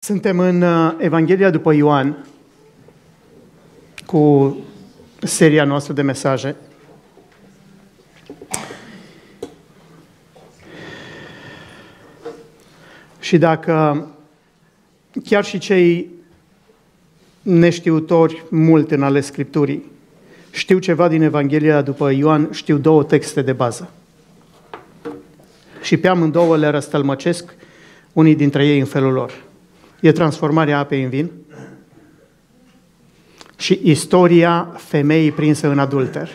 Suntem în Evanghelia după Ioan cu seria noastră de mesaje. Și dacă chiar și cei neștiutori mult în ale Scripturii știu ceva din Evanghelia după Ioan, știu două texte de bază. Și pe amândouă le răstălmăcesc unii dintre ei în felul lor. E transformarea apei în vin și istoria femeii prinsă în adulter.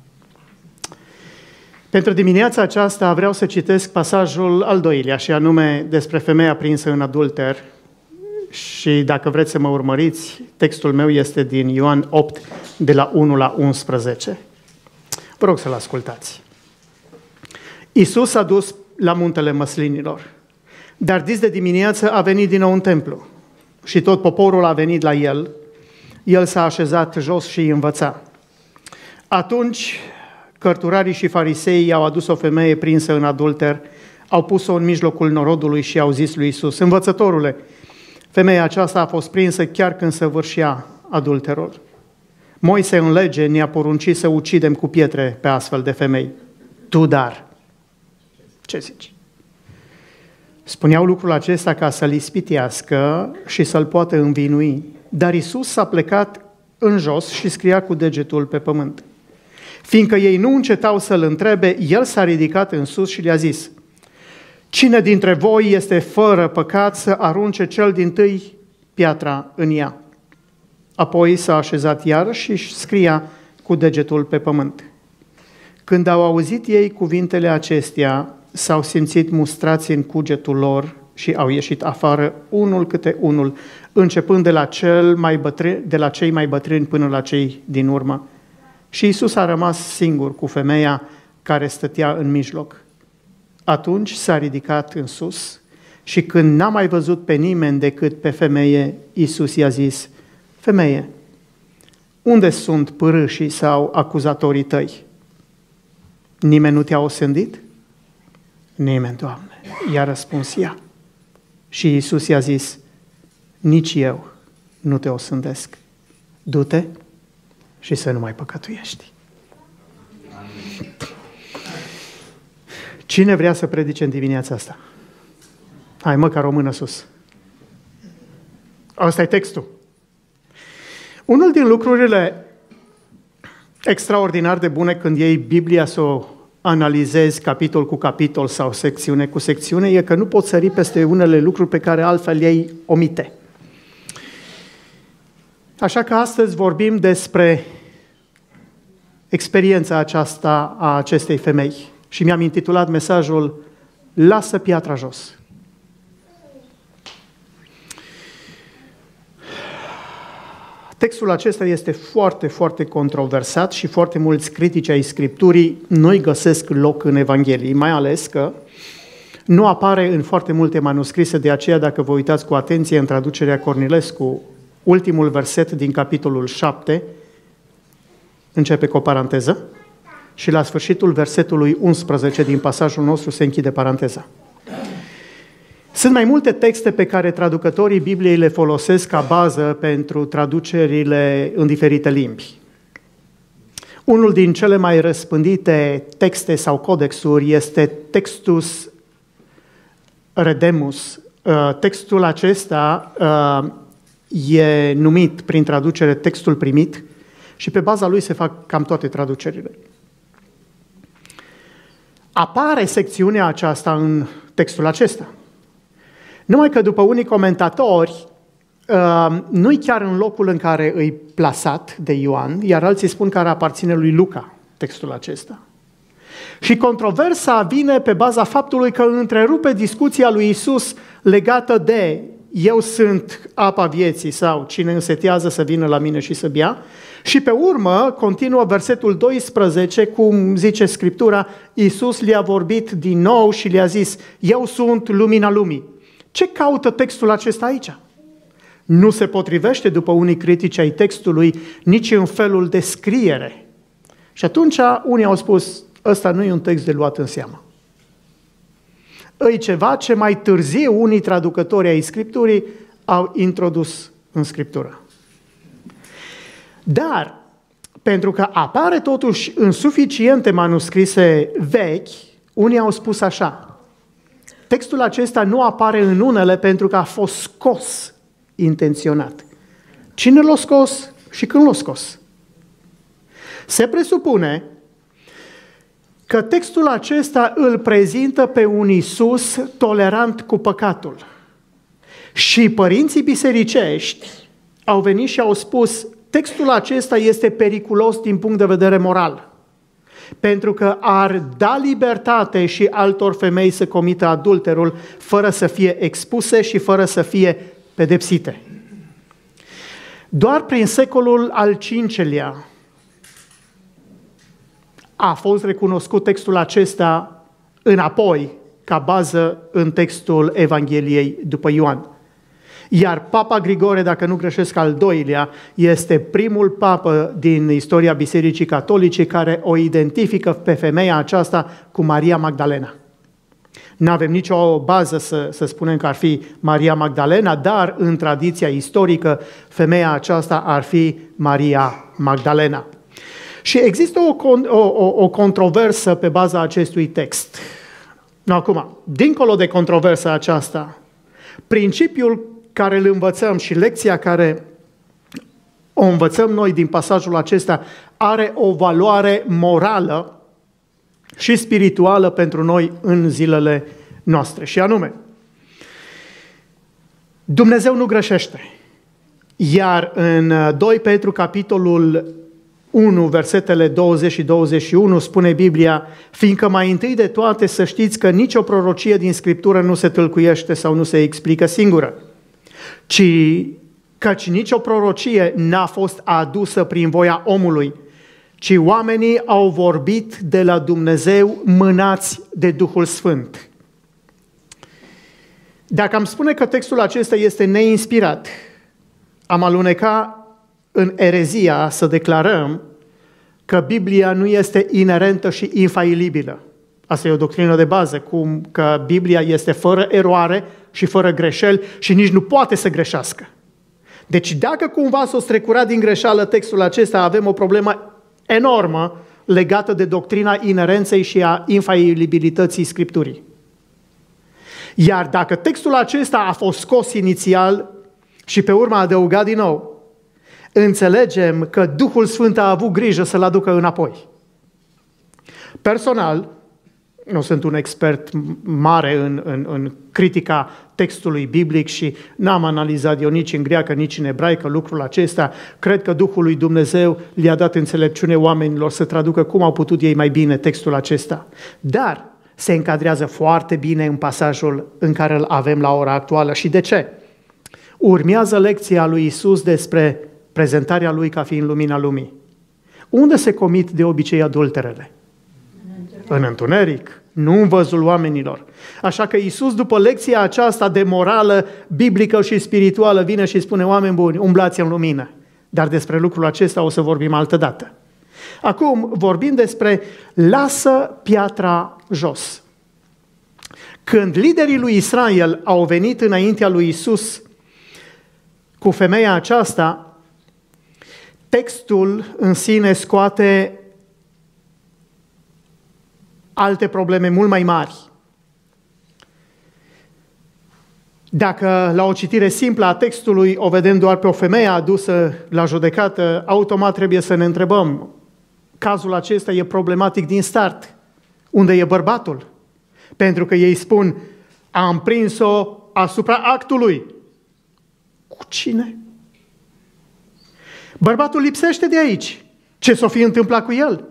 Pentru dimineața aceasta vreau să citesc pasajul al doilea, și anume despre femeia prinsă în adulter. Și dacă vreți să mă urmăriți, textul meu este din Ioan 8, de la 1 la 11. Vă rog să-l ascultați. Iisus s-a dus la muntele Măslinilor, dar dis de dimineață a venit din nou în templu și tot poporul a venit la el. El s-a așezat jos și îi învăța. Atunci cărturarii și fariseii i-au adus o femeie prinsă în adulter, au pus-o în mijlocul norodului și au zis lui Iisus: Învățătorule, femeia aceasta a fost prinsă chiar când săvârșea adulterul. Moise în lege ne-a poruncit să ucidem cu pietre pe astfel de femei. Tu dar, ce zici? Spuneau lucrul acesta ca să-l ispitească și să-l poată învinui. Dar Iisus s-a plecat în jos și scria cu degetul pe pământ. Fiindcă ei nu încetau să-l întrebe, el s-a ridicat în sus și le-a zis: Cine dintre voi este fără păcat să arunce cel dintâi piatra în ea? Apoi s-a așezat iarăși și scria cu degetul pe pământ. Când au auzit ei cuvintele acestea, s-au simțit mustrați în cugetul lor și au ieșit afară unul câte unul, începând de la cei mai bătrâni până la cei din urmă. Și Iisus a rămas singur cu femeia care stătea în mijloc. Atunci s-a ridicat în sus și când n-a mai văzut pe nimeni decât pe femeie, Iisus i-a zis: Femeie, unde sunt pârâșii sau acuzatorii tăi? Nimeni nu te-a osândit? Nimeni, Doamne, i-a răspuns ea. Și Iisus i-a zis: Nici eu nu te osândesc. Du-te și să nu mai păcătuiești. Cine vrea să predice în dimineața asta? Hai, măcar o mână sus. Asta e textul. Unul din lucrurile extraordinar de bune când iei Biblia să o analizezi capitol cu capitol sau secțiune cu secțiune e că nu poți sări peste unele lucruri pe care altfel ei omite. Așa că astăzi vorbim despre experiența aceasta a acestei femei și mi-am intitulat mesajul Lasă piatra jos. Textul acesta este foarte, foarte controversat și foarte mulți critici ai Scripturii nu-i găsesc loc în Evanghelii, mai ales că nu apare în foarte multe manuscrise, de aceea dacă vă uitați cu atenție în traducerea Cornilescu, ultimul verset din capitolul 7 începe cu o paranteză și la sfârșitul versetului 11 din pasajul nostru se închide paranteza. Sunt mai multe texte pe care traducătorii Bibliei le folosesc ca bază pentru traducerile în diferite limbi. Unul din cele mai răspândite texte sau codexuri este Textus Redemus. Textul acesta e numit prin traducere textul primit și pe baza lui se fac cam toate traducerile. Apare secțiunea aceasta în textul acesta. Numai că după unii comentatori, nu-i chiar în locul în care îi plasat de Ioan, iar alții spun că aparține lui Luca, textul acesta. Și controversa vine pe baza faptului că întrerupe discuția lui Iisus legată de eu sunt apa vieții sau cine însetează să vină la mine și să bea. Și pe urmă continuă versetul 12, cum zice Scriptura, Iisus le-a vorbit din nou și le-a zis: eu sunt lumina lumii. Ce caută textul acesta aici? Nu se potrivește, după unii critici ai textului, nici în felul de scriere. Și atunci unii au spus: ăsta nu e un text de luat în seamă. E ceva ce mai târziu unii traducători ai Scripturii au introdus în Scriptură. Dar, pentru că apare totuși în suficiente manuscrise vechi, unii au spus așa: textul acesta nu apare în unele pentru că a fost scos intenționat. Cine l-a scos și când l-a scos? Se presupune că textul acesta îl prezintă pe un Iisus tolerant cu păcatul. Și părinții bisericești au venit și au spus: textul acesta este periculos din punct de vedere moral, pentru că ar da libertate și altor femei să comită adulterul fără să fie expuse și fără să fie pedepsite. Doar prin secolul al V-lea a fost recunoscut textul acesta înapoi ca bază în textul Evangheliei după Ioan. Iar Papa Grigore, dacă nu greșesc, al II-lea, este primul papă din istoria Bisericii Catolice care o identifică pe femeia aceasta cu Maria Magdalena. Nu avem nicio bază să spunem că ar fi Maria Magdalena, dar în tradiția istorică femeia aceasta ar fi Maria Magdalena. Și există o controversă pe baza acestui text. Acum, dincolo de controversa aceasta, principiul care îl învățăm și lecția care o învățăm noi din pasajul acesta are o valoare morală și spirituală pentru noi în zilele noastre. Și anume, Dumnezeu nu greșește. Iar în 2 Petru, capitolul 1, versetele 20 și 21, spune Biblia: fiindcă mai întâi de toate să știți că nicio prorocie din Scriptură nu se tâlcuiește sau nu se explică singură, căci nicio prorocie n-a fost adusă prin voia omului, ci oamenii au vorbit de la Dumnezeu mânați de Duhul Sfânt. Dacă am spune că textul acesta este neinspirat, am aluneca în erezia să declarăm că Biblia nu este inerentă și infailibilă. Asta e o doctrină de bază, cum că Biblia este fără eroare și fără greșeli și nici nu poate să greșească. Deci dacă cumva s-o strecurat din greșeală textul acesta, avem o problemă enormă legată de doctrina inerenței și a infailibilității Scripturii. Iar dacă textul acesta a fost scos inițial și pe urmă adăugat din nou, înțelegem că Duhul Sfânt a avut grijă să-l aducă înapoi. Personal, nu sunt un expert mare în critica textului biblic și n-am analizat eu nici în greacă, nici în ebraică lucrul acesta. Cred că Duhul lui Dumnezeu le-a dat înțelepciune oamenilor să traducă cum au putut ei mai bine textul acesta. Dar se încadrează foarte bine în pasajul în care îl avem la ora actuală. Și de ce? Urmează lecția lui Iisus despre prezentarea lui ca fiind lumina lumii. Unde se comit de obicei adulterele? În întuneric, nu în văzul oamenilor. Așa că Iisus, după lecția aceasta de morală, biblică și spirituală, vine și spune: oameni buni, umblați în lumină. Dar despre lucrul acesta o să vorbim altă dată. Acum vorbim despre lasă piatra jos. Când liderii lui Israel au venit înaintea lui Iisus cu femeia aceasta, textul în sine scoate alte probleme mult mai mari. Dacă la o citire simplă a textului o vedem doar pe o femeie adusă la judecată, automat trebuie să ne întrebăm: cazul acesta e problematic din start. Unde e bărbatul? Pentru că ei spun: am prins-o asupra actului. Cu cine? Bărbatul lipsește de aici. Ce s-o fi întâmplat cu el?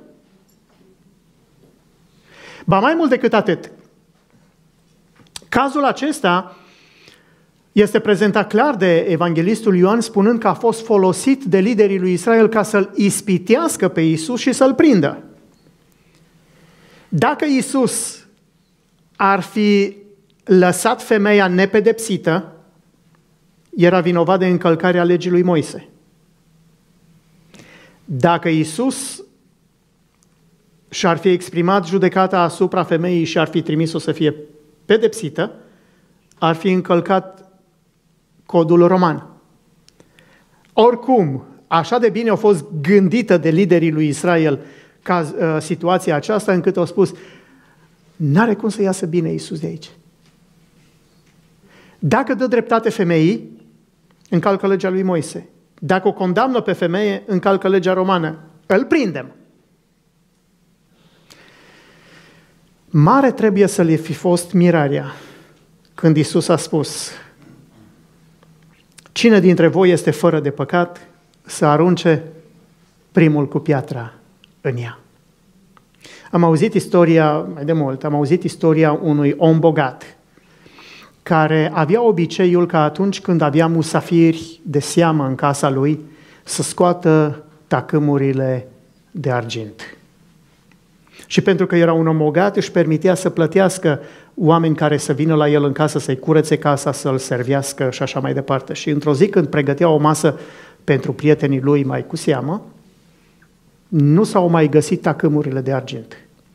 Ba mai mult decât atât, cazul acesta este prezentat clar de evanghelistul Ioan, spunând că a fost folosit de liderii lui Israel ca să-l ispitească pe Iisus și să-l prindă. Dacă Iisus ar fi lăsat femeia nepedepsită, era vinovat de încălcarea legii lui Moise. Dacă Iisus și-ar fi exprimat judecata asupra femeii și ar fi trimis-o să fie pedepsită, ar fi încălcat codul roman. Oricum, așa de bine a fost gândită de liderii lui Israel ca situația aceasta, încât au spus, n-are cum să iasă bine Iisus de aici. Dacă dă dreptate femeii, încalcă legea lui Moise. Dacă o condamnă pe femeie, încalcă legea romană. Îl prindem. Mare trebuie să le fi fost mirarea când Iisus a spus, cine dintre voi este fără de păcat, să arunce primul cu piatra în ea. Am auzit istoria, mai de mult, unui om bogat, care avea obiceiul ca atunci când avea musafiri de seamă în casa lui, să scoată tacâmurile de argint. Și pentru că era un om bogat, își permitea să plătească oameni care să vină la el în casă, să-i curețe casa, să-l servească și așa mai departe. Și într-o zi, când pregătea o masă pentru prietenii lui mai cu seamă, nu s-au mai găsit tacâmurile de argint.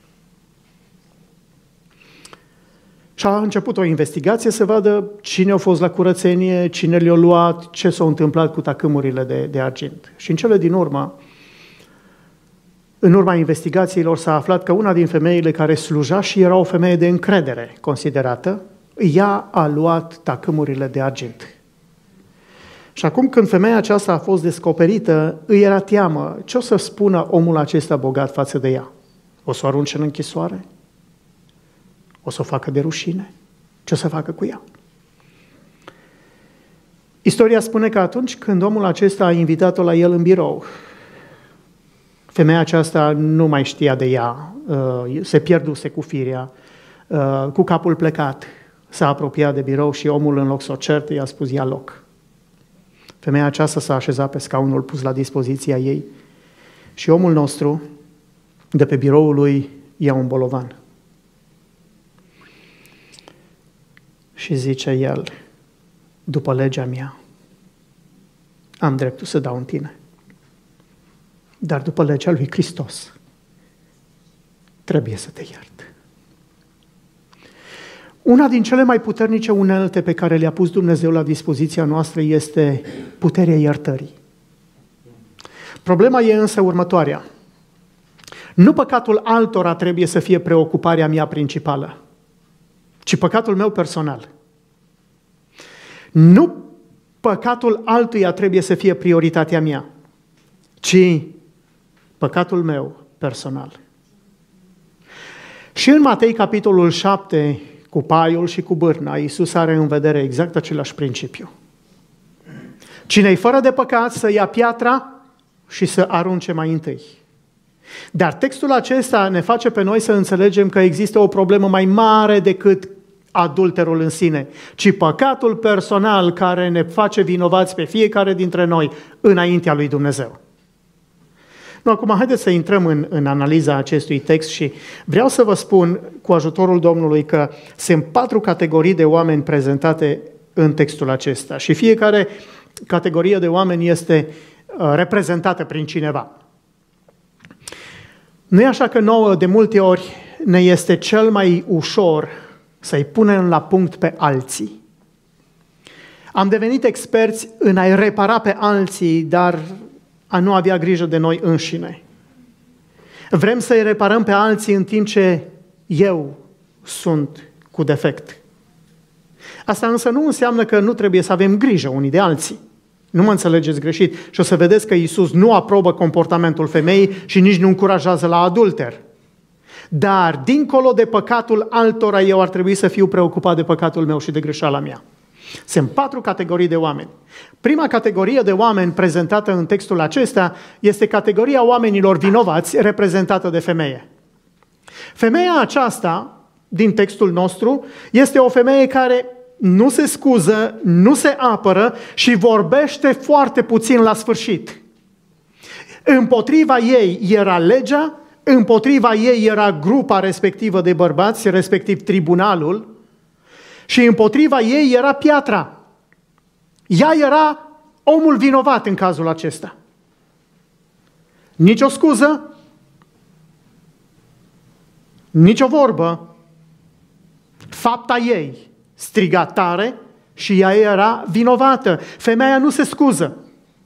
Și a început o investigație să vadă cine a fost la curățenie, cine le-a luat, ce s-a întâmplat cu tacâmurile de argint. Și în cele din urmă, în urma investigațiilor s-a aflat că una din femeile care sluja și era o femeie de încredere considerată, ea a luat tacâmurile de argint. Și acum când femeia aceasta a fost descoperită, îi era teamă. Ce o să spună omul acesta bogat față de ea? O să o arunce în închisoare? O să o facă de rușine? Ce o să facă cu ea? Istoria spune că atunci când omul acesta a invitat-o la el în birou, femeia aceasta nu mai știa de ea, se pierduse cu firea, cu capul plecat, s-a apropiat de birou și omul, în loc să o certe, i-a spus, ia loc. Femeia aceasta s-a așezat pe scaunul pus la dispoziția ei și omul nostru, de pe biroul lui, ia un bolovan. Și zice el, după legea mea, am dreptul să dau în tine. Dar după legea lui Hristos, trebuie să te iert. Una din cele mai puternice unelte pe care le-a pus Dumnezeu la dispoziția noastră este puterea iertării. Problema e însă următoarea. Nu păcatul altora trebuie să fie preocuparea mea principală, ci păcatul meu personal. Nu păcatul altuia trebuie să fie prioritatea mea, ci păcatul meu personal. Și în Matei, capitolul 7, cu paiul și cu bârna, Iisus are în vedere exact același principiu. Cine-i fără de păcat să ia piatra și să arunce mai întâi. Dar textul acesta ne face pe noi să înțelegem că există o problemă mai mare decât adulterul în sine, ci păcatul personal care ne face vinovați pe fiecare dintre noi înaintea lui Dumnezeu. Nu, acum haideți să intrăm în analiza acestui text și vreau să vă spun cu ajutorul Domnului că sunt 4 categorii de oameni prezentate în textul acesta și fiecare categorie de oameni este reprezentată prin cineva. Nu e așa că nouă de multe ori ne este cel mai ușor să-i punem la punct pe alții. Am devenit experți în a-i repara pe alții, dar a nu avea grijă de noi înșine. Vrem să-i reparăm pe alții în timp ce eu sunt cu defect. Asta însă nu înseamnă că nu trebuie să avem grijă unii de alții. Nu mă înțelegeți greșit. Și o să vedeți că Iisus nu aprobă comportamentul femeii și nici nu încurajează la adulter. Dar, dincolo de păcatul altora, eu ar trebui să fiu preocupat de păcatul meu și de greșeala mea. Sunt 4 categorii de oameni. Prima categorie de oameni prezentată în textul acesta este categoria oamenilor vinovați, reprezentată de femeie. Femeia aceasta, din textul nostru, este o femeie care nu se scuză, nu se apără și vorbește foarte puțin la sfârșit. Împotriva ei era legea, împotriva ei era grupa respectivă de bărbați, respectiv tribunalul, și împotriva ei era piatra. Ea era omul vinovat în cazul acesta. Nici o scuză, nici o vorbă. Fapta ei striga tare și ea era vinovată. Femeia nu se scuză.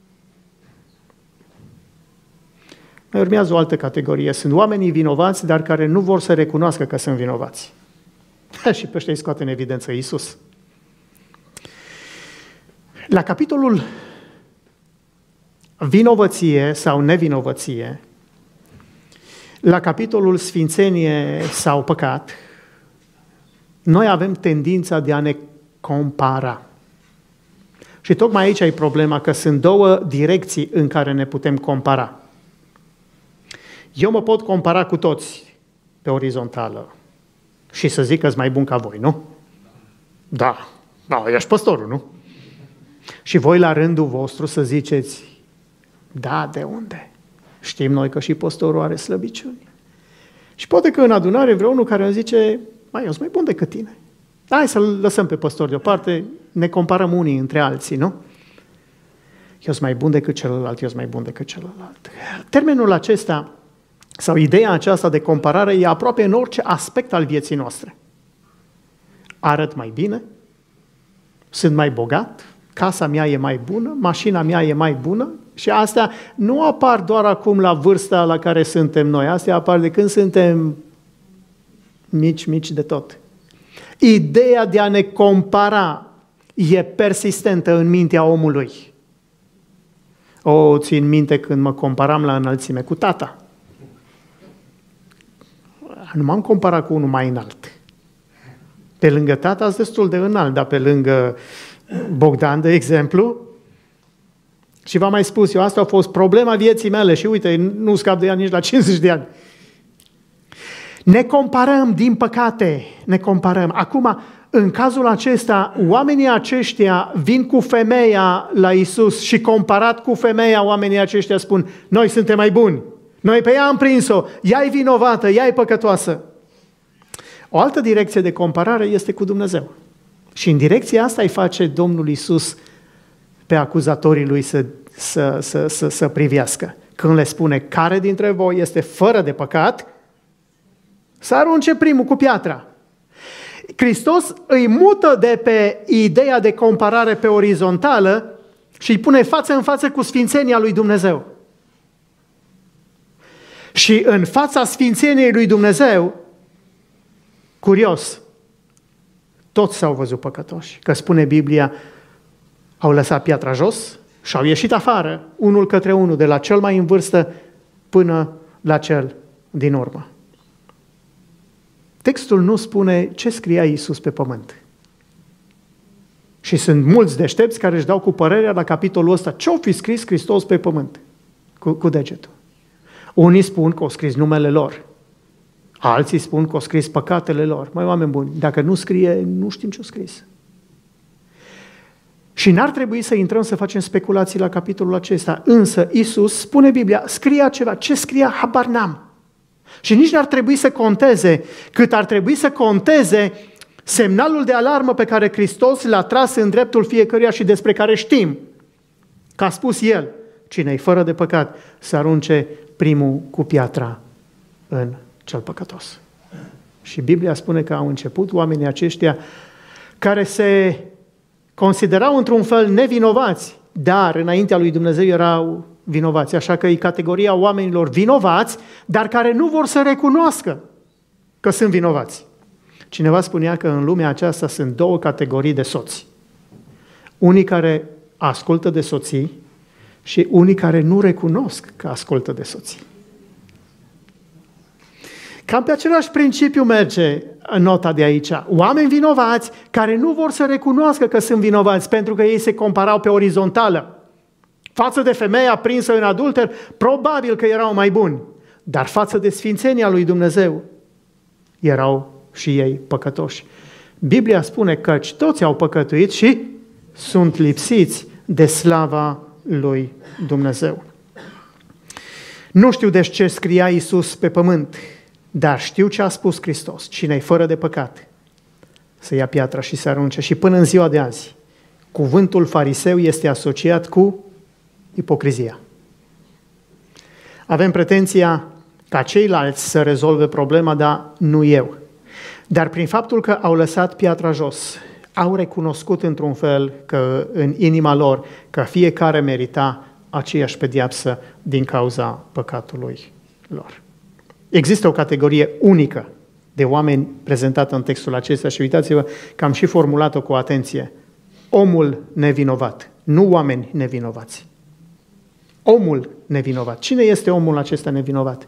Mai urmează o altă categorie. Sunt oamenii vinovați, dar care nu vor să recunoască că sunt vinovați. Și pe ăștia îi scoate în evidență Iisus. La capitolul vinovăție sau nevinovăție, la capitolul sfințenie sau păcat, noi avem tendința de a ne compara. Și tocmai aici e problema, că sunt două direcții în care ne putem compara. Eu mă pot compara cu toți pe orizontală și să zic că-s mai bun ca voi, nu? Da, ești păstorul, nu? Și voi la rândul vostru să ziceți, da, de unde? Știm noi că și păstorul are slăbiciuni. Și poate că în adunare vreunul care îmi zice, eu sunt mai bun decât tine. Hai să-l lăsăm pe păstor deoparte, ne comparăm unii între alții, nu? Eu sunt mai bun decât celălalt, eu sunt mai bun decât celălalt. Termenul acesta, sau ideea aceasta de comparare, e aproape în orice aspect al vieții noastre. Arăt mai bine, sunt mai bogat, casa mea e mai bună, mașina mea e mai bună și astea nu apar doar acum la vârsta la care suntem noi, astea apar de când suntem mici de tot. Ideea de a ne compara e persistentă în mintea omului. Țin minte când mă comparam la înălțime cu tata. Nu m-am comparat cu unul mai înalt. Pe lângă tata sunt destul de înalt, dar pe lângă Bogdan, de exemplu, și v-am mai spus eu, asta a fost problema vieții mele și uite, nu scap de ea nici la 50 de ani. Ne comparăm, din păcate, ne comparăm. Acum, în cazul acesta, oamenii aceștia vin cu femeia la Iisus și comparat cu femeia, oamenii aceștia spun, noi suntem mai buni, noi pe ea am prins-o, ea e vinovată, ea e păcătoasă. O altă direcție de comparare este cu Dumnezeu. Și în direcția asta îi face Domnul Iisus pe acuzatorii lui să privească. Când le spune, care dintre voi este fără de păcat, să arunce primul cu piatra. Hristos îi mută de pe ideea de comparare pe orizontală și îi pune față în față cu sfințenia lui Dumnezeu. Și în fața sfințeniei lui Dumnezeu, curios, toți s-au văzut păcătoși, că spune Biblia, au lăsat piatra jos și au ieșit afară, unul către unul, de la cel mai în vârstă până la cel din urmă. Textul nu spune ce scria Iisus pe pământ. Și sunt mulți deștepți care își dau cu părerea la capitolul ăsta, ce-o fi scris Hristos pe pământ cu degetul. Unii spun că o scris numele lor, alții spun că o scris păcatele lor. Măi, oameni buni, dacă nu scrie, nu știm ce-o scris. Și n-ar trebui să intrăm să facem speculații la capitolul acesta, însă Iisus, spune Biblia, scria ceva, ce scria, habar n-am. Și nici n-ar trebui să conteze, cât ar trebui să conteze semnalul de alarmă pe care Hristos l-a tras în dreptul fiecăruia și despre care știm că a spus El, cine-i fără de păcat, să arunce primul cu piatra în cel păcătos. Și Biblia spune că au început oamenii aceștia care se considerau într-un fel nevinovați, dar înaintea lui Dumnezeu erau vinovați. Așa că e categoria oamenilor vinovați, dar care nu vor să recunoască că sunt vinovați. Cineva spunea că în lumea aceasta sunt două categorii de soți. Unii care ascultă de soții și unii care nu recunosc că ascultă de soții. Cam pe același principiu merge nota de aici. Oameni vinovați care nu vor să recunoască că sunt vinovați pentru că ei se comparau pe orizontală. Față de femeia prinsă în adulter, probabil că erau mai buni, dar față de sfințenia lui Dumnezeu erau și ei păcătoși. Biblia spune că toți au păcătuit și sunt lipsiți de slava lui Dumnezeu. Nu știu deci ce scria Iisus pe pământ, dar știu ce a spus Hristos. Cine-i fără de păcat, să ia piatra și să arunce. Și până în ziua de azi, cuvântul fariseu este asociat cu ipocrizia. Avem pretenția ca ceilalți să rezolve problema, dar nu eu. Dar prin faptul că au lăsat piatra jos, au recunoscut într-un fel că în inima lor că fiecare merita aceeași pedeapsă din cauza păcatului lor. Există o categorie unică de oameni prezentată în textul acesta și uitați-vă că am și formulat-o cu atenție. Omul nevinovat, nu oameni nevinovați. Omul nevinovat. Cine este omul acesta nevinovat?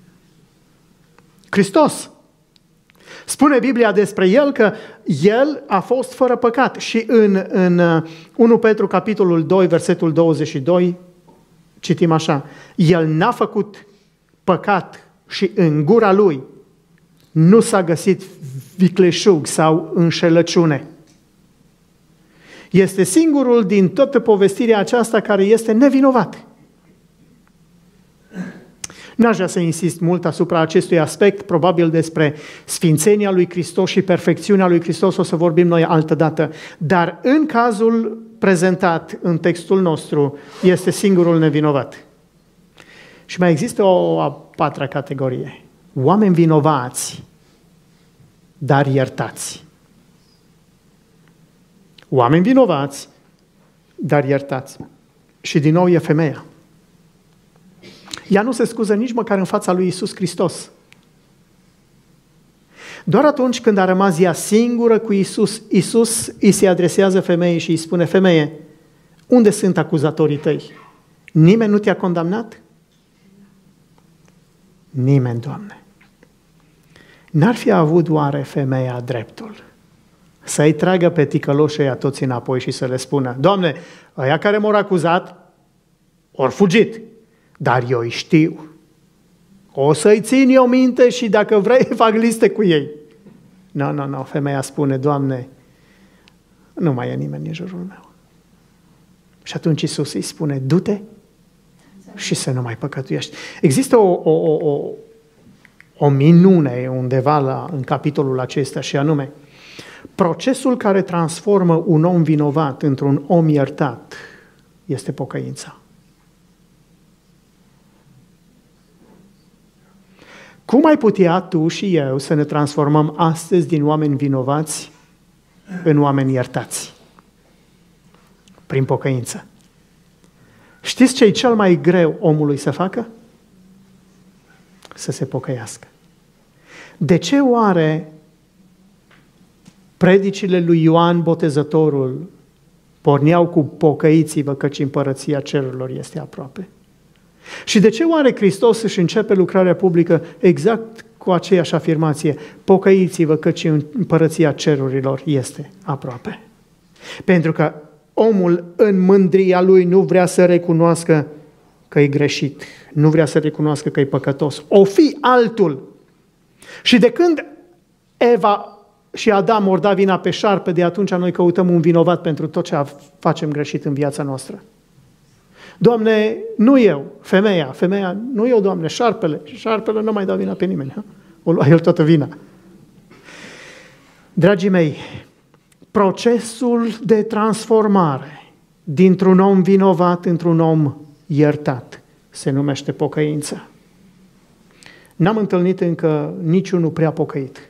Hristos. Spune Biblia despre el că el a fost fără păcat și în 1 Petru capitolul 2, versetul 22, citim așa: el n-a făcut păcat și în gura lui nu s-a găsit vicleșug sau înșelăciune. Este singurul din toată povestirea aceasta care este nevinovat. N-aș vrea să insist mult asupra acestui aspect, probabil despre sfințenia lui Hristos și perfecțiunea lui Hristos o să vorbim noi altădată, dar în cazul prezentat în textul nostru este singurul nevinovat. Și mai există o a patra categorie. Oameni vinovați, dar iertați. Oameni vinovați, dar iertați. Și din nou e femeia. Ea nu se scuză nici măcar în fața lui Iisus Hristos. Doar atunci când a rămas ea singură cu Iisus, Iisus îi se adresează femeii și îi spune: femeie, unde sunt acuzatorii tăi? Nimeni nu te-a condamnat? Nimeni, Doamne. N-ar fi avut oare femeia dreptul să-i tragă pe ticăloșii ăia toți înapoi și să le spună: Doamne, ăia care m-au acuzat ori fugit, dar eu îi știu. O să-i țin eu minte și dacă vrei fac liste cu ei. Nu, femeia spune: Doamne, nu mai e nimeni în jurul meu. Și atunci Iisus îi spune: du-te și să nu mai păcătuiești. Există o minune undeva în capitolul acesta și anume, procesul care transformă un om vinovat într-un om iertat este pocăința. Cum ai putea tu și eu să ne transformăm astăzi din oameni vinovați în oameni iertați? Prin pocăință. Știți ce e cel mai greu omului să facă? Să se pocăiască. De ce oare predicile lui Ioan Botezătorul porneau cu pocăiți-vă căci împărăția cerurilor este aproape? Și de ce oare Hristos își începe lucrarea publică exact cu aceeași afirmație: pocăiți-vă căci împărăția cerurilor este aproape? Pentru că omul în mândria lui nu vrea să recunoască că e greșit, nu vrea să recunoască că e păcătos. O fi altul. Și de când Eva și Adam ori da vina pe șarpe, de atunci noi căutăm un vinovat pentru tot ce facem greșit în viața noastră. Doamne, nu eu, femeia, nu eu, Doamne, șarpele nu mai dă vina pe nimeni. Ha? O lua el toată vina. Dragii mei, procesul de transformare dintr-un om vinovat într-un om iertat se numește pocăință. N-am întâlnit încă niciunul prea pocăit.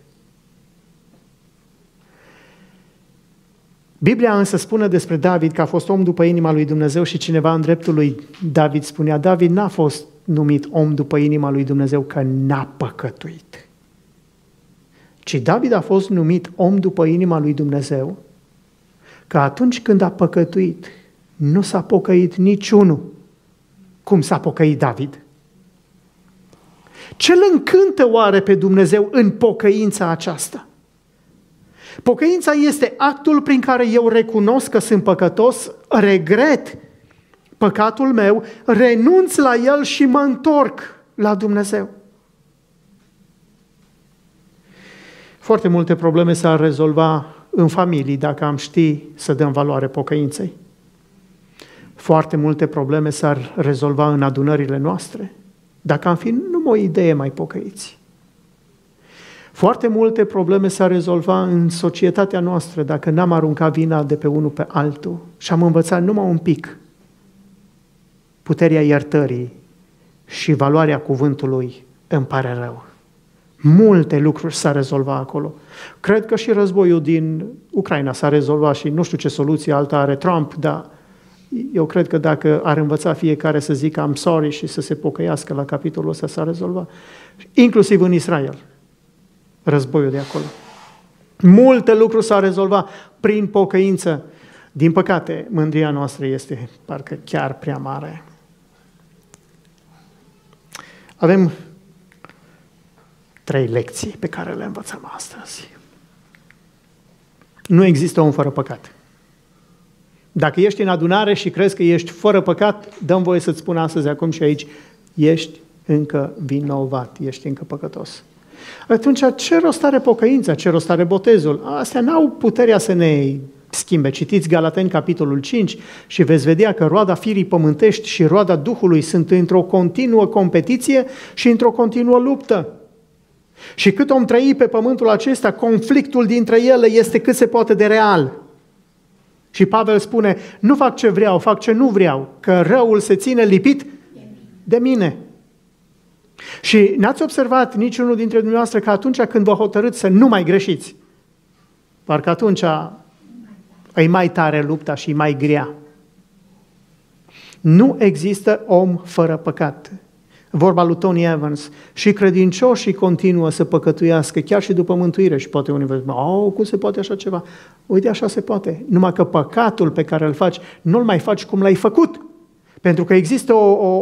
Biblia însă spune despre David că a fost om după inima lui Dumnezeu și cineva în dreptul lui David spunea: David n-a fost numit om după inima lui Dumnezeu că n-a păcătuit, ci David a fost numit om după inima lui Dumnezeu că atunci când a păcătuit nu s-a pocăit niciunul cum s-a pocăit David. Ce îl încântă oare pe Dumnezeu în pocăința aceasta? Pocăința este actul prin care eu recunosc că sunt păcătos, regret păcatul meu, renunț la el și mă întorc la Dumnezeu. Foarte multe probleme s-ar rezolva în familii dacă am ști să dăm valoare pocăinței. Foarte multe probleme s-ar rezolva în adunările noastre dacă am fi numai o idee mai pocăiți. Foarte multe probleme s-ar rezolva în societatea noastră dacă n-am aruncat vina de pe unul pe altul și am învățat numai un pic puterea iertării și valoarea cuvântului: îmi pare rău, Multe lucruri s-a rezolvat acolo. Cred că și războiul din Ucraina s-a rezolvat și nu știu ce soluție alta are Trump, dar eu cred că dacă ar învăța fiecare să zică I'm sorry și să se pocăiască la capitolul ăsta, s-a rezolvat. Inclusiv în Israel, războiul de acolo. Multe lucruri s-au rezolvat prin pocăință. Din păcate, mândria noastră este parcă chiar prea mare. Avem 3 lecții pe care le învățăm astăzi. Nu există om fără păcat. Dacă ești în adunare și crezi că ești fără păcat, dăm voie să-ți spun astăzi, acum și aici, ești încă vinovat, ești încă păcătos. Atunci, ce rost are pocăința, ce rost are botezul? Astea n-au puterea să ne schimbe. Citiți Galateni, capitolul 5, și veți vedea că roada firii pământești și roada Duhului sunt într-o continuă competiție și într-o continuă luptă. Și cât om trăi pe pământul acesta, conflictul dintre ele este cât se poate de real. Și Pavel spune, nu fac ce vreau, fac ce nu vreau, că răul se ține lipit de mine. Și n-ați observat niciunul dintre dumneavoastră că atunci când vă hotărâți să nu mai greșiți, parcă atunci e mai tare lupta și mai grea. Nu există om fără păcat. Vorba lui Tony Evans. Și credincioșii continuă să păcătuiască, chiar și după mântuire. Și poate unii vă zic, cum se poate așa ceva? Uite, așa se poate. Numai că păcatul pe care îl faci, nu-l mai faci cum l-ai făcut. Pentru că există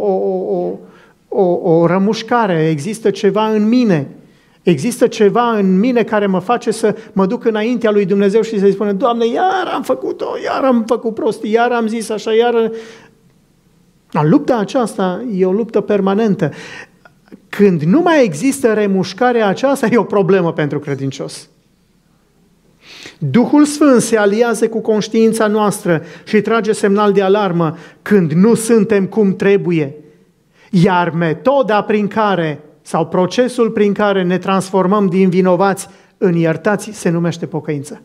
o rămușcare, există ceva în mine. Există ceva în mine care mă face să mă duc înaintea lui Dumnezeu și să-i spună, Doamne, iar am făcut-o, iar am făcut prostii, iar am zis așa, iar... Lupta aceasta e o luptă permanentă. Când nu mai există remușcarea aceasta, e o problemă pentru credincios. Duhul Sfânt se aliază cu conștiința noastră și trage semnal de alarmă când nu suntem cum trebuie. Iar metoda prin care, sau procesul prin care ne transformăm din vinovați în iertați, se numește pocăință.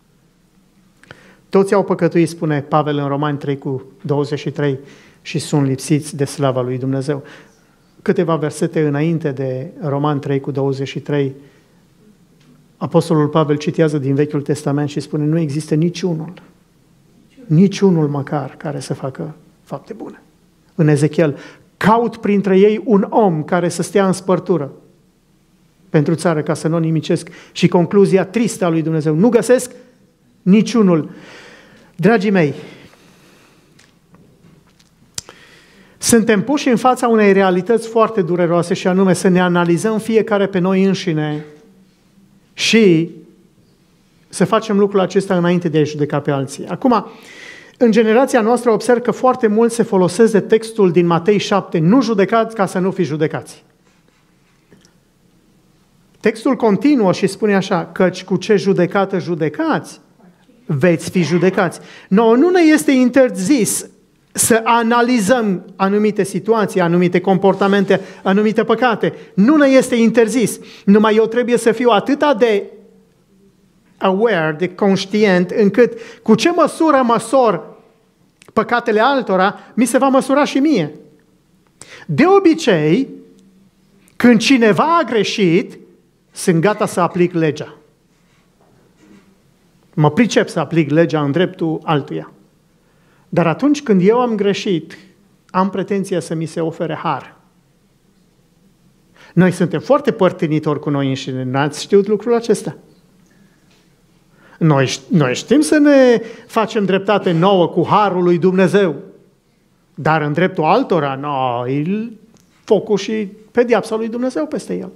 Toți au păcătuit, spune Pavel în Romani 3:23, și sunt lipsiți de slava lui Dumnezeu. Câteva versete înainte de Roman 3:23, Apostolul Pavel citează din Vechiul Testament și spune, nu există niciunul măcar care să facă fapte bune. În Ezechiel, caut printre ei un om care să stea în spărtură pentru țară, ca să nu o nimicesc. Și concluzia tristă a lui Dumnezeu, nu găsesc niciunul. Dragii mei, suntem puși în fața unei realități foarte dureroase și anume să ne analizăm fiecare pe noi înșine și să facem lucrul acesta înainte de a judeca pe alții. Acum, în generația noastră observ că foarte mulți se folosesc de textul din Matei 7, nu judecați ca să nu fiți judecați. Textul continuă și spune așa, căci cu ce judecată judecați, veți fi judecați. Nu ne este interzis să analizăm anumite situații, anumite comportamente, anumite păcate. Nu ne este interzis. Numai eu trebuie să fiu atât de aware, de conștient, încât cu ce măsură măsor păcatele altora, mi se va măsura și mie. De obicei, când cineva a greșit, sunt gata să aplic legea. Mă pricep să aplic legea în dreptul altuia. Dar atunci când eu am greșit, am pretenția să mi se ofere har. Noi suntem foarte părtinitori cu noi înșine. N-ați știut lucrul acesta? Noi știm să ne facem dreptate nouă cu harul lui Dumnezeu. Dar în dreptul altora, îi focul și pedeapsa lui Dumnezeu peste el.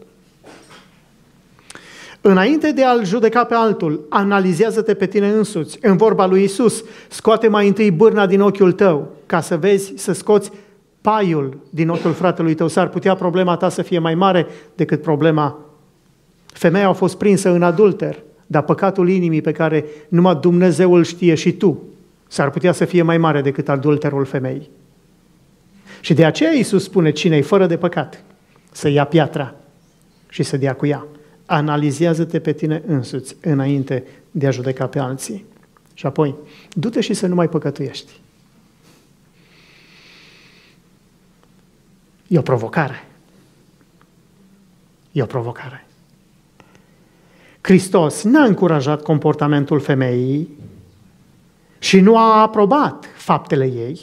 Înainte de a-l judeca pe altul, analizează-te pe tine însuți. În vorba lui Iisus, scoate mai întâi bârna din ochiul tău, ca să vezi, să scoți paiul din ochiul fratelui tău. S-ar putea problema ta să fie mai mare decât problema. Femeia a fost prinsă în adulter, dar păcatul inimii pe care numai Dumnezeu îl știe și tu, s-ar putea să fie mai mare decât adulterul femeii. Și de aceea Iisus spune, cine-i fără de păcat, să ia piatra și să dea cu ea. Analizează-te pe tine însuți înainte de a judeca pe alții. Și apoi, du-te și să nu mai păcătuiești. E o provocare. E o provocare. Hristos n-a încurajat comportamentul femeii și nu a aprobat faptele ei,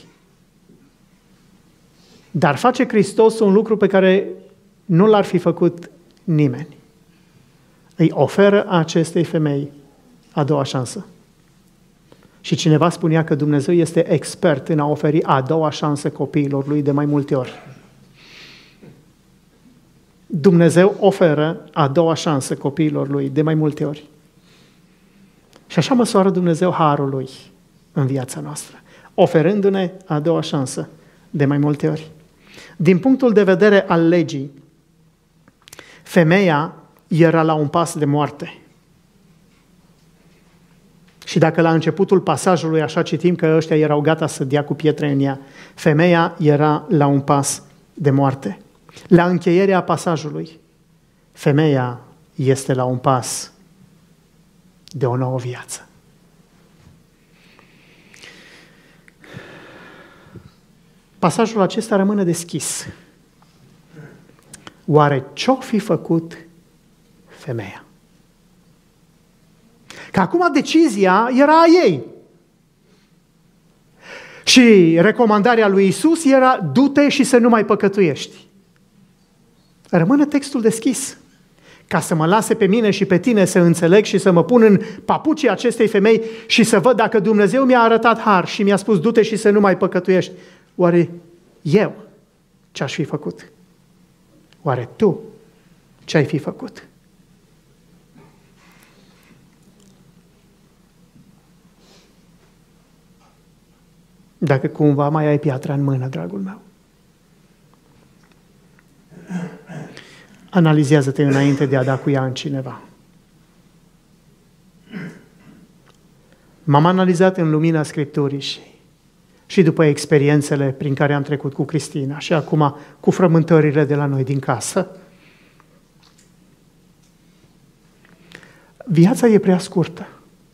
dar face Hristos un lucru pe care nu l-ar fi făcut nimeni. Îi oferă acestei femei a doua șansă. Și cineva spunea că Dumnezeu este expert în a oferi a doua șansă copiilor lui de mai multe ori. Dumnezeu oferă a doua șansă copiilor lui de mai multe ori. Și așa măsoară Dumnezeu harul lui în viața noastră, oferându-ne a doua șansă de mai multe ori. Din punctul de vedere al legii, femeia era la un pas de moarte. Și dacă la începutul pasajului așa citim că ăștia erau gata să dea cu pietre în ea, femeia era la un pas de moarte. La încheierea pasajului, femeia este la un pas de o nouă viață. Pasajul acesta rămâne deschis. Oare ce-o fi făcut femeia? Că acum decizia era a ei. Și recomandarea lui Iisus era: du-te și să nu mai păcătuiești. Rămâne textul deschis, ca să mă lase pe mine și pe tine să înțeleg și să mă pun în papucii acestei femei și să văd dacă Dumnezeu mi-a arătat har și mi-a spus du-te și să nu mai păcătuiești. Oare eu ce-aș fi făcut? Oare tu ce-ai fi făcut? Dacă cumva mai ai piatra în mână, dragul meu. Analizează-te înainte de a da cu ea în cineva. M-am analizat în lumina Scripturii și după experiențele prin care am trecut cu Cristina și acum cu frământările de la noi din casă. Viața e prea scurtă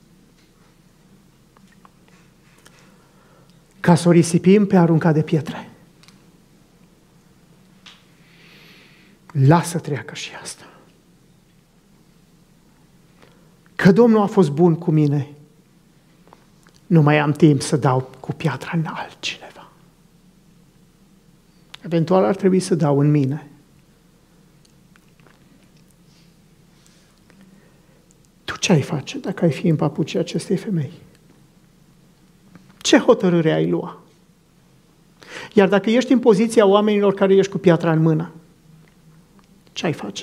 ca să o risipim pe arunca de pietre. Lasă treacă și asta. Că Domnul a fost bun cu mine, nu mai am timp să dau cu piatra în altcineva. Eventual ar trebui să dau în mine. Tu ce ai face dacă ai fi în papucii acestei femei? Ce hotărâre ai lua? Iar dacă ești în poziția oamenilor care ești cu piatra în mână, ce ai face?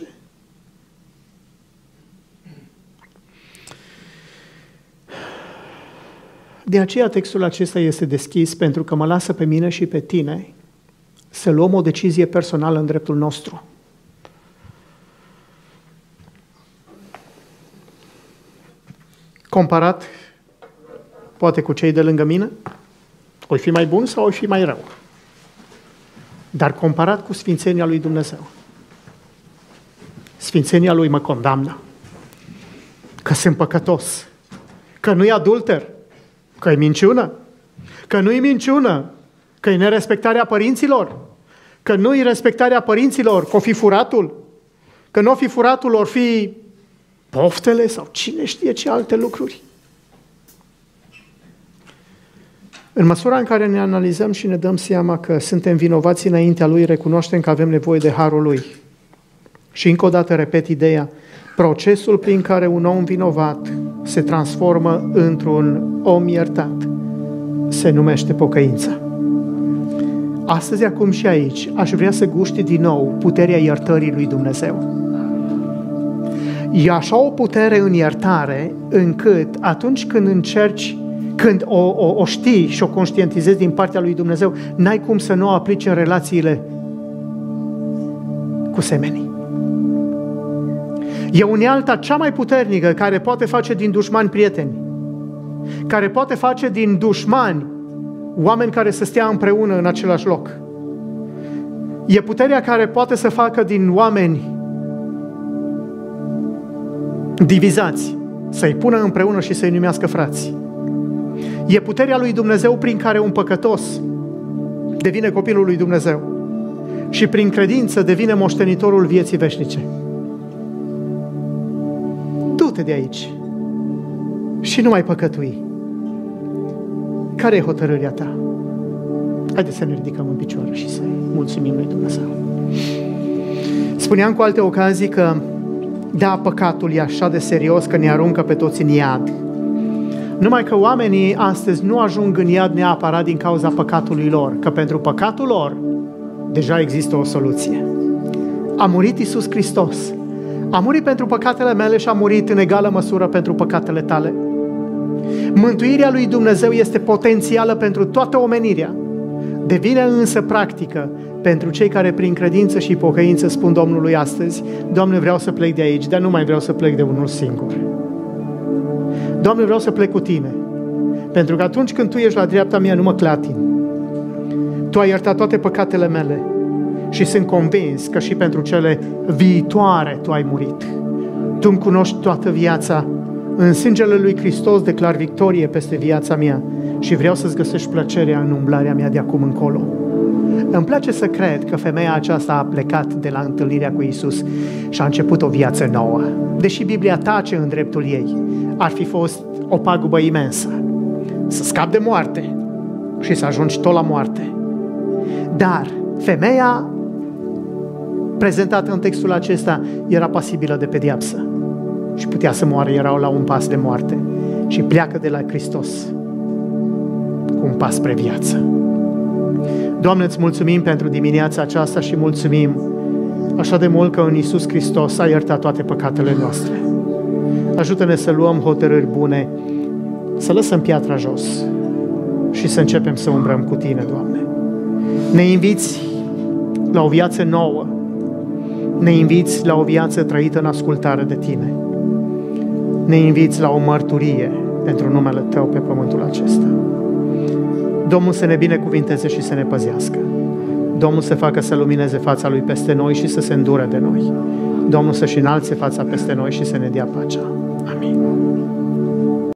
De aceea textul acesta este deschis, pentru că mă lasă pe mine și pe tine să luăm o decizie personală în dreptul nostru. Comparat poate cu cei de lângă mine, o fi mai bun sau o fi mai rău. Dar comparat cu sfințenia lui Dumnezeu, sfințenia lui mă condamnă, că sunt păcătos, că nu-i adulter, că e minciună, că nu-i minciună, că e nerespectarea părinților, că nu-i respectarea părinților, că o fi furatul, că nu o fi furatul, or fi poftele sau cine știe ce alte lucruri. În măsura în care ne analizăm și ne dăm seama că suntem vinovați înaintea Lui, recunoaștem că avem nevoie de harul Lui. Și încă o dată repet ideea, procesul prin care un om vinovat se transformă într-un om iertat se numește pocăință. Astăzi, acum și aici, aș vrea să guști din nou puterea iertării lui Dumnezeu. E așa o putere în iertare, încât atunci când încerci, când o știi și o conștientizezi din partea lui Dumnezeu, n-ai cum să nu o aplici în relațiile cu semenii. E unealta cea mai puternică care poate face din dușmani prieteni, care poate face din dușmani oameni care să stea împreună în același loc. E puterea care poate să facă din oameni divizați, să-i pună împreună și să-i numească frați. E puterea lui Dumnezeu prin care un păcătos devine copilul lui Dumnezeu și prin credință devine moștenitorul vieții veșnice. Scoală-te de aici și nu mai păcătui. Care e hotărârea ta? Haideți să ne ridicăm în picioare și să mulțumim lui Dumnezeu. Spuneam cu alte ocazii că da, păcatul e așa de serios că ne aruncă pe toți în iad. Numai că oamenii astăzi nu ajung în iad neapărat din cauza păcatului lor, că pentru păcatul lor deja există o soluție. A murit Iisus Hristos. A murit pentru păcatele mele și a murit în egală măsură pentru păcatele tale. Mântuirea lui Dumnezeu este potențială pentru toată omenirea. Devine însă practică pentru cei care prin credință și pocăință spun Domnului astăzi: Doamne, vreau să plec de aici, dar nu mai vreau să plec de unul singur. Doamne, vreau să plec cu Tine, pentru că atunci când Tu ești la dreapta mea, nu mă clatin. Tu ai iertat toate păcatele mele și sunt convins că și pentru cele viitoare Tu ai murit. Tu îmi cunoști toată viața. În sângele lui Hristos declar victorie peste viața mea și vreau să-ți găsești plăcerea în umblarea mea de acum încolo. Îmi place să cred că femeia aceasta a plecat de la întâlnirea cu Iisus și a început o viață nouă. Deși Biblia tace în dreptul ei, ar fi fost o pagubă imensă să scapi de moarte și să ajungi tot la moarte. Dar femeia prezentată în textul acesta era pasibilă de pedeapsă și putea să moară, erau la un pas de moarte și pleacă de la Hristos cu un pas spre viață. Doamne, îți mulțumim pentru dimineața aceasta și mulțumim așa de mult că în Iisus Hristos a iertat toate păcatele noastre. Ajută-ne să luăm hotărâri bune, să lăsăm piatra jos și să începem să umbrăm cu Tine, Doamne. Ne inviți la o viață nouă, ne inviți la o viață trăită în ascultare de Tine. Ne inviți la o mărturie pentru numele Tău pe pământul acesta. Domnul să ne binecuvinteze și să ne păzească. Domnul să facă să lumineze fața Lui peste noi și să se îndure de noi. Domnul să-și înalțe fața peste noi și să ne dea pacea. Amin.